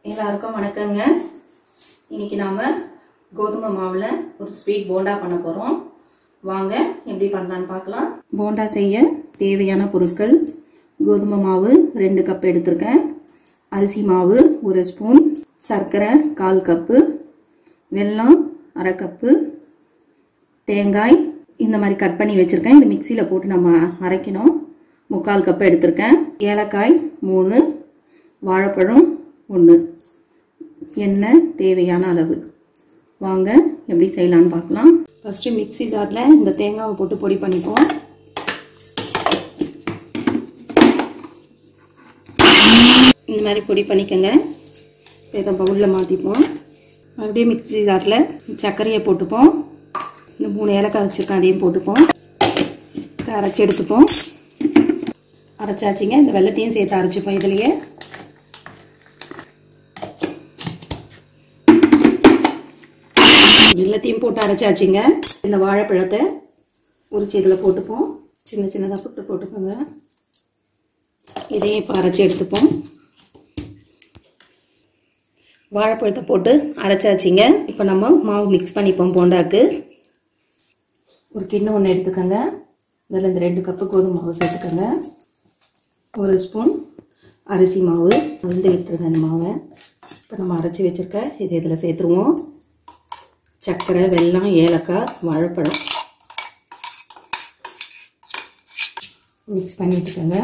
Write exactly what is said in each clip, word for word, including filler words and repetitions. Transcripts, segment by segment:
எல்லாருக்கும் வணக்கங்க. இன்னைக்கு நாம கோதுமை மாவுல ஒரு ஸ்வீட் போண்டா பண்ண போறோம். வாங்க எப்படி பண்ணலாம்னு பார்க்கலாம். போண்டா செய்ய தேவையான பொருட்கள்: கோதுமை மாவு ரெண்டு கப் எடுத்துருக்கேன், அரிசி மாவு ஒரு ஸ்பூன், சர்க்கரை கால் கப்பு, வெல்லம் அரை கப்பு, தேங்காய் இந்த மாதிரி கட் பண்ணி வச்சிருக்கேன். இது மிக்சியில் போட்டு நம்ம அரைக்கணும். முக்கால் கப் எடுத்திருக்கேன், ஏலக்காய் மூணு, வாழைப்பழம் ஒன்று, எண்ணெய் தேவையான அளவு. வாங்க எப்படி செய்யலான்னு பார்க்கலாம். ஃபஸ்ட்டு மிக்சி ஜாரில் இந்த தேங்காவை போட்டு பொடி பண்ணிப்போம். இந்த மாதிரி பொடி பண்ணிக்கோங்க. இதை பவுலில் மாற்றிப்போம். அப்படியே மிக்சி ஜாரில் சர்க்கரையை போட்டுப்போம். இந்த மூணு ஏலக்காய் வச்சுருக்கேன், அதையும் போட்டுப்போம். அரைச்சி எடுத்துப்போம். அரைச்சாச்சிங்க. இந்த வெள்ளத்தையும் சேர்த்து அரைச்சிப்போம். இதுலேயே வெள்ளத்தையும் போட்டு அரைச்சாச்சிங்க. இந்த வாழைப்பழத்தை உரிச்சு இதில் போட்டுப்போம். சின்ன சின்னதாக போட்டு போட்டுக்கோங்க. இதையும் இப்போ அரைச்சி எடுத்துப்போம். வாழைப்பழத்தை போட்டு அரைச்சாச்சிங்க. இப்போ நம்ம மாவு மிக்ஸ் பண்ணிப்போம். போண்டாக்கு ஒரு கிண்ணம் ஒன்று எடுத்துக்கோங்க. இதில் இந்த ரெண்டு கப்பு கோதுமை மாவு சேர்த்துக்கோங்க. ஒரு ஸ்பூன் அரிசி மாவு கலந்து விட்டுருங்க. இந்த மாவை இப்போ நம்ம அரைச்சி வச்சுருக்க இது இதில் சேர்த்துருவோம். சர்க்கரை, வெல்லம், ஏலக்காய், வாழைப்பழம் மிக்ஸ் பண்ணி விட்டுக்கோங்க.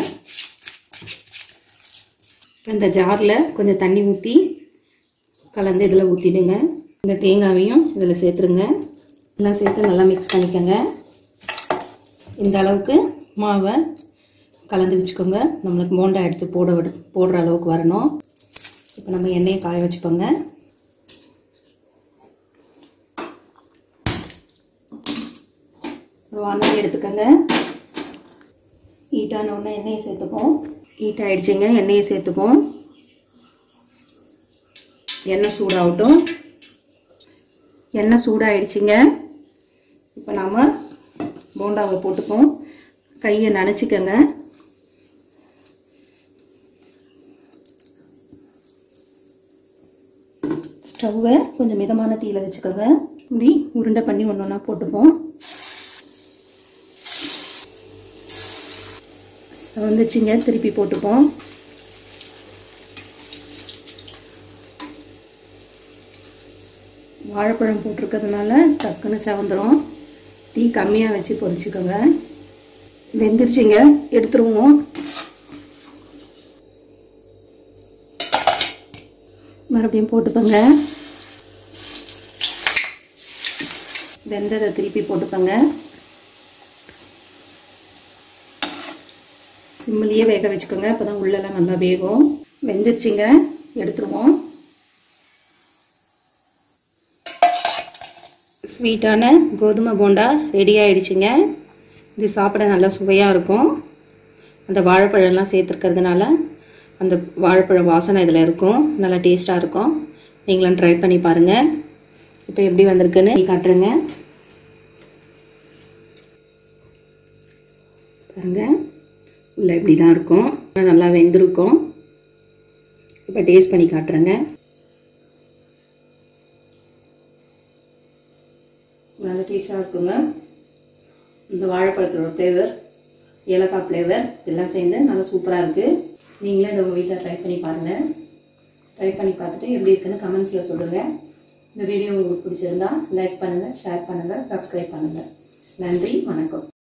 இந்த ஜாரில் கொஞ்சம் தண்ணி ஊற்றி கலந்து இதில் ஊற்றிடுங்க. இந்த தேங்காவையும் இதில் சேர்த்துருங்க. எல்லாம் சேர்த்து நல்லா மிக்ஸ் பண்ணிக்கோங்க. இந்த அளவுக்கு மாவை கலந்து வச்சுக்கோங்க. நம்மளுக்கு போண்டா எடுத்து போட விடு போடுற அளவுக்கு வரணும். இப்போ நம்ம எண்ணெயை காய வச்சுக்கோங்க. வானல் எடுத்துக்கோங்க. ஹீட்டான ஒன்று எண்ணெயை சேர்த்துப்போம். ஹீட் ஆகிடுச்சிங்க. எண்ணெயை சேர்த்துப்போம். எண்ணெய் சூடாகட்டும். எண்ணெய் சூடாகிடுச்சிங்க. இப்போ நாம் போண்டாவை போட்டுப்போம். கையை நனைச்சிக்கோங்க. ஸ்டவ்வை கொஞ்சம் மிதமான தீயில் வச்சுக்கோங்க. இப்படி உருண்டை பண்ணி ஒன்று ஒன்றா போட்டுப்போம். வந்துச்சுங்க. திருப்பி போட்டுப்போம். வாழைப்பழம் போட்டிருக்கிறதுனால டக்குன்னு செவந்துடும். தீ கம்மியாக வச்சு பொரிச்சுக்கோங்க. வெந்துருச்சுங்க. எடுத்துருவோம். மறுபடியும் போட்டுக்கோங்க. வெந்ததை திருப்பி போட்டுக்கோங்க. சிம்மிலேயே வேக வச்சுக்கோங்க. அப்போ தான் உள்ளெல்லாம் நல்லா வேகும். வெந்துருச்சுங்க. எடுத்துருவோம். ஸ்வீட்டான கோதுமை போண்டா ரெடி ஆகிடுச்சிங்க. இது சாப்பிட நல்லா சுவையாக இருக்கும். அந்த வாழைப்பழம்லாம் சேர்த்துருக்கிறதுனால அந்த வாழைப்பழம் வாசனை இதில் இருக்கும். நல்லா டேஸ்ட்டாக இருக்கும். நீங்களும் ட்ரை பண்ணி பாருங்கள். இப்போ எப்படி வந்திருக்குன்னு காட்டுறேங்க. பாருங்கள், உள்ள இப்படி தான் இருக்கும். நல்லா வெந்திருக்கும். இப்போ டேஸ்ட் பண்ணி காட்டுறேங்க. நல்லா டேஸ்டாக இருக்குங்க. இந்த வாழைப்பழத்தோட ஃப்ளேவர், ஏலக்காய் ஃப்ளேவர் எல்லாம் சேர்ந்து நல்லா சூப்பராக இருக்குது. நீங்களே இதை உங்கள் வீட்டில் ட்ரை பண்ணி பாருங்கள். ட்ரை பண்ணி பார்த்துட்டு எப்படி இருக்குன்னு கமெண்ட்ஸில் சொல்லுங்கள். இந்த வீடியோ உங்களுக்கு பிடிச்சிருந்தா லைக் பண்ணுங்கள், ஷேர் பண்ணுங்கள், சப்ஸ்கிரைப் பண்ணுங்கள். நன்றி, வணக்கம்.